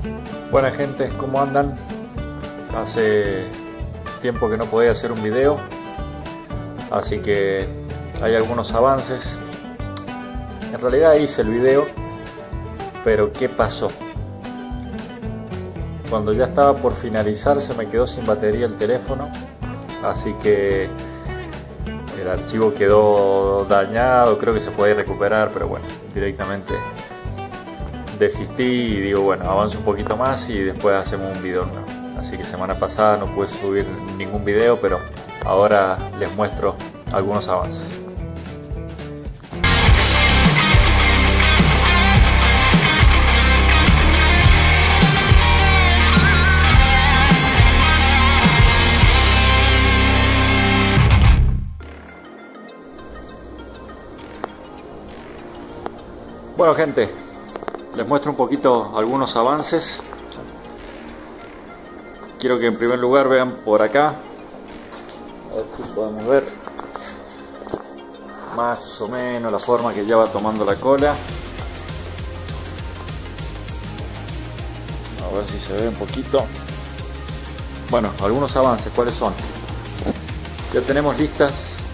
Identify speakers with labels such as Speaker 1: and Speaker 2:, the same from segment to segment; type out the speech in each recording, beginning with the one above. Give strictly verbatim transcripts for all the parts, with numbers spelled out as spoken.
Speaker 1: Buenas gente, ¿cómo andan? Hace tiempo que no podía hacer un video, así que hay algunos avances. En realidad hice el video, pero ¿qué pasó? Cuando ya estaba por finalizar se me quedó sin batería el teléfono, así que el archivo quedó dañado. Creo que se puede recuperar, pero bueno, directamente desistí y digo, bueno, avanzo un poquito más y después hacemos un video nuevo. Así que semana pasada no pude subir ningún video, pero ahora les muestro algunos avances. Bueno gente, les muestro un poquito algunos avances. Quiero que en primer lugar vean por acá, a ver si podemos ver más o menos la forma que ya va tomando la cola. A ver si se ve un poquito. Bueno, algunos avances, ¿cuáles son? Ya tenemos listas,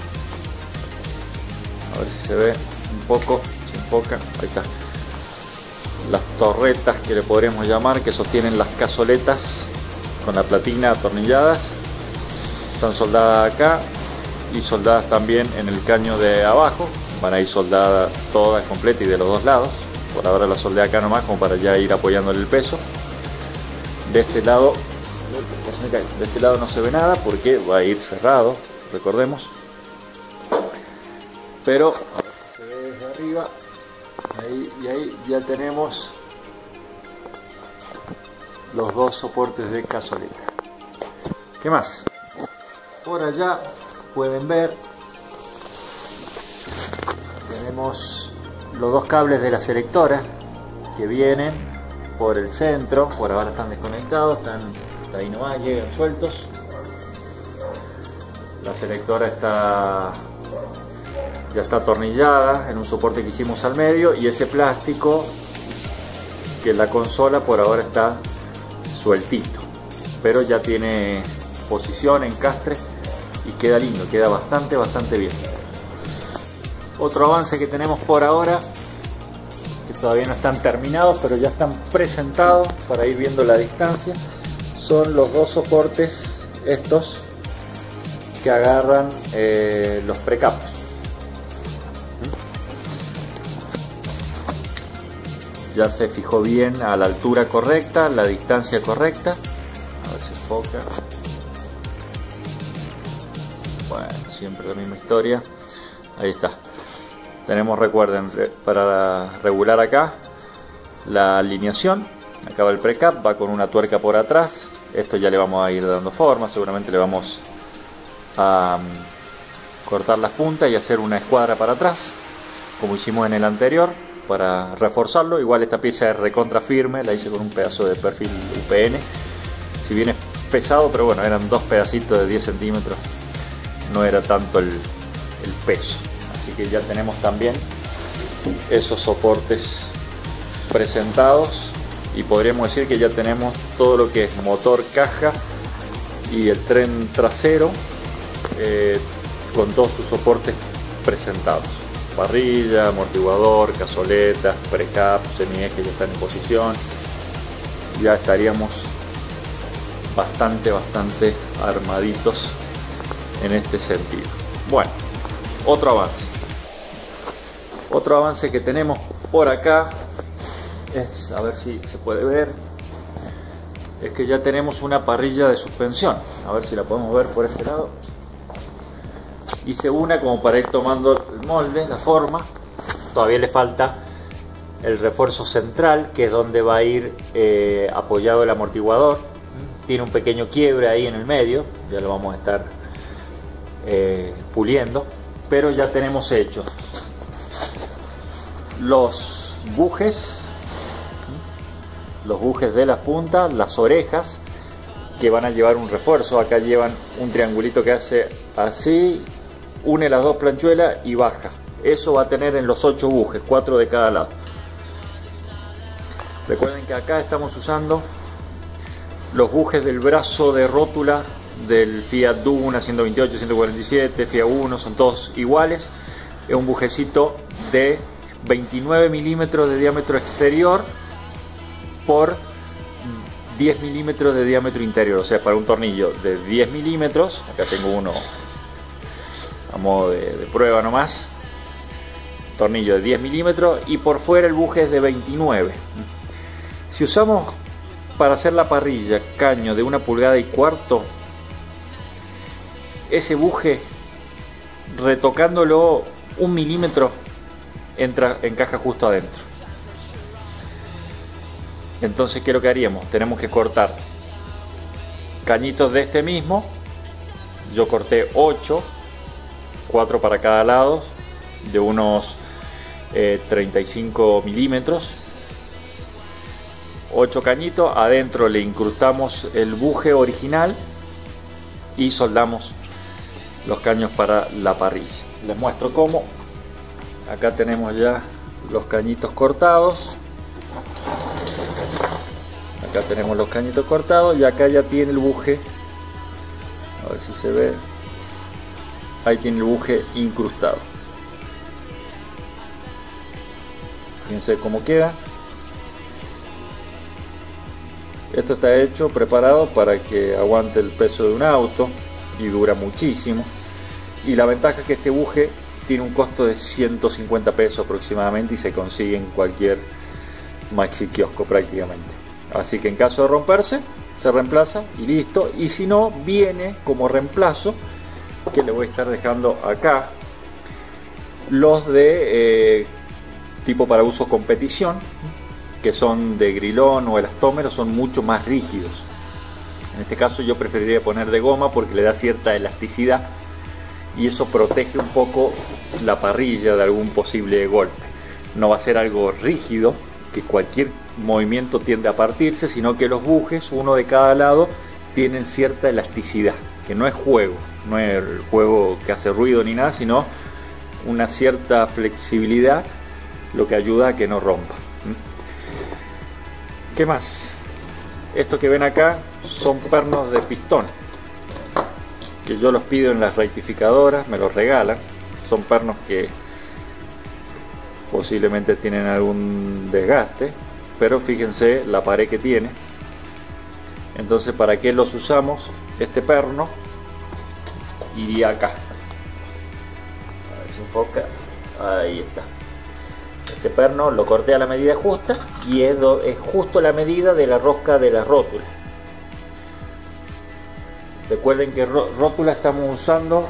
Speaker 1: a ver si se ve un poco, se enfoca, ahí está, las torretas que le podríamos llamar, que sostienen las cazoletas con la platina atornilladas. Están soldadas acá y soldadas también en el caño de abajo. Van a ir soldadas todas completas y de los dos lados. Por ahora la soldé acá nomás, como para ya ir apoyándole el peso. De este lado, de este lado no se ve nada porque va a ir cerrado, recordemos. Pero a ver si se ve desde arriba. Ahí, y ahí ya tenemos los dos soportes de cazoleta. ¿Qué más? Por allá pueden ver, tenemos los dos cables de la selectora que vienen por el centro. Por ahora están desconectados, están hasta ahí nomás, llegan sueltos. La selectora está ya está atornillada en un soporte que hicimos al medio, y ese plástico que la consola por ahora está sueltito, pero ya tiene posición, encastre y queda lindo, queda bastante bastante bien. Otro avance que tenemos por ahora, que todavía no están terminados pero ya están presentados para ir viendo la distancia, son los dos soportes estos que agarran eh, los precapos. Ya se fijó bien a la altura correcta, la distancia correcta. A ver si enfoca. Bueno, siempre la misma historia. Ahí está. Tenemos, recuerden, para regular acá la alineación. Acá va el precap, va con una tuerca por atrás. Esto ya le vamos a ir dando forma. Seguramente le vamos a cortar las puntas y hacer una escuadra para atrás, como hicimos en el anterior, para reforzarlo. Igual esta pieza es recontra firme, la hice con un pedazo de perfil U P N, si bien es pesado, pero bueno, eran dos pedacitos de diez centímetros, no era tanto el, el peso. Así que ya tenemos también esos soportes presentados, y podríamos decir que ya tenemos todo lo que es motor, caja y el tren trasero eh, con todos sus soportes presentados. Parrilla, amortiguador, cazoletas, precap, semieje ya están en posición. Ya estaríamos bastante, bastante armaditos en este sentido. Bueno, otro avance. Otro avance que tenemos por acá es, a ver si se puede ver, es que ya tenemos una parrilla de suspensión. A ver si la podemos ver por este lado. Hice una como para ir tomando el molde, la forma. Todavía le falta el refuerzo central, que es donde va a ir eh, apoyado el amortiguador. Tiene un pequeño quiebre ahí en el medio, ya lo vamos a estar eh, puliendo, pero ya tenemos hecho los bujes, los bujes de las puntas, las orejas, que van a llevar un refuerzo. Acá llevan un triangulito que hace así, une las dos planchuelas y baja. Eso va a tener en los ocho bujes, cuatro de cada lado. Recuerden que acá estamos usando los bujes del brazo de rótula del Fiat Duna ciento veintiocho, ciento cuarenta y siete, Fiat Uno, son todos iguales. Es un bujecito de veintinueve milímetros de diámetro exterior por diez milímetros de diámetro interior, o sea, para un tornillo de diez milímetros, acá tengo uno a modo de, de prueba nomás, tornillo de diez milímetros, y por fuera el buje es de veintinueve. Si usamos para hacer la parrilla caño de una pulgada y cuarto, ese buje, retocándolo un milímetro, entra, encaja justo adentro. Entonces, ¿qué es lo que haríamos? Tenemos que cortar cañitos de este mismo. Yo corté ocho, cuatro para cada lado, de unos eh, treinta y cinco milímetros. ocho cañitos, adentro le incrustamos el buje original y soldamos los caños para la parrilla. Les muestro cómo. Acá tenemos ya los cañitos cortados. Acá tenemos los cañitos cortados y acá ya tiene el buje. A ver si se ve. Ahí tiene el buje incrustado. Fíjense cómo queda. Esto está hecho, preparado para que aguante el peso de un auto y dura muchísimo. Y la ventaja es que este buje tiene un costo de ciento cincuenta pesos aproximadamente y se consigue en cualquier maxi kiosco prácticamente. Así que en caso de romperse, se reemplaza y listo. Y si no, viene como reemplazo, que le voy a estar dejando acá, los de eh, tipo para uso competición, que son de grilón o elastómero, son mucho más rígidos. En este caso yo preferiría poner de goma porque le da cierta elasticidad y eso protege un poco la parrilla de algún posible golpe. No va a ser algo rígido, que cualquier movimiento tiende a partirse, sino que los bujes, uno de cada lado, tienen cierta elasticidad, que no es juego, no es el juego que hace ruido ni nada, sino una cierta flexibilidad, lo que ayuda a que no rompa. ¿Qué más? Esto que ven acá son pernos de pistón, que yo los pido en las rectificadoras, me los regalan. Son pernos que posiblemente tienen algún desgaste, pero fíjense la pared que tiene. Entonces, ¿para qué los usamos? Este perno iría acá. A ver si enfoca. Ahí está. Este perno lo corté a la medida justa y es, do, es justo la medida de la rosca de la rótula. Recuerden que rótula estamos usando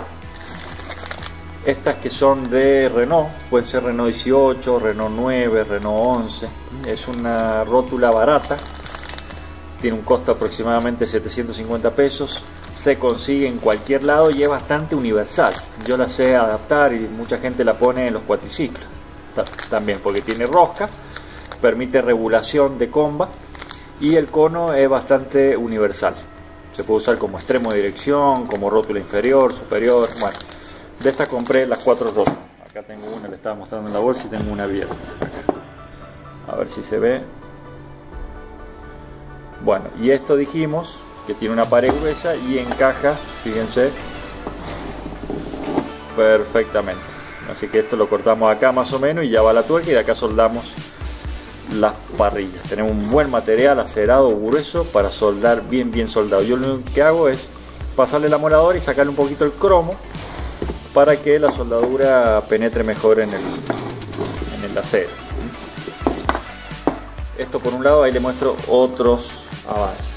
Speaker 1: estas que son de Renault, pueden ser Renault dieciocho, Renault nueve, Renault once. Es una rótula barata, tiene un costo aproximadamente setecientos cincuenta pesos, se consigue en cualquier lado y es bastante universal. Yo la sé adaptar y mucha gente la pone en los cuatriciclos también, porque tiene rosca, permite regulación de comba y el cono es bastante universal. Se puede usar como extremo de dirección, como rótula inferior, superior. Bueno, de esta compré las cuatro rótulas. Acá tengo una, le estaba mostrando en la bolsa y tengo una abierta. A ver si se ve. Bueno, y esto dijimos que tiene una pared gruesa y encaja, fíjense, perfectamente. Así que esto lo cortamos acá más o menos y ya va la tuerca y de acá soldamos las parrillas. Tenemos un buen material acerado grueso para soldar bien bien soldado. Yo lo único que hago es pasarle el amolador y sacarle un poquito el cromo para que la soldadura penetre mejor en el, en el acero. Esto por un lado, ahí le muestro otros avances.